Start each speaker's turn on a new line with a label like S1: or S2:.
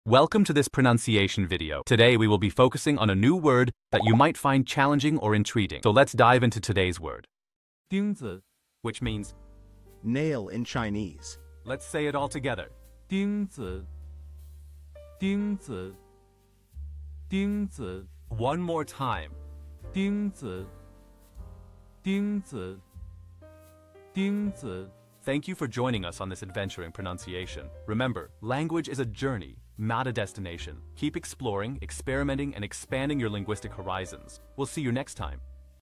S1: Welcome to this pronunciation video. Today we will be focusing on a new word that you might find challenging or intriguing. So let's dive into today's word.
S2: 钉子
S1: Which means,
S3: nail in Chinese.
S1: let's say it all together.
S2: 钉子钉子钉子
S1: One more time.
S2: 钉子钉子钉子
S1: Thank you for joining us on this adventure in pronunciation. Remember, language is a journey, not a destination. Keep exploring, experimenting, and expanding your linguistic horizons. We'll see you next time.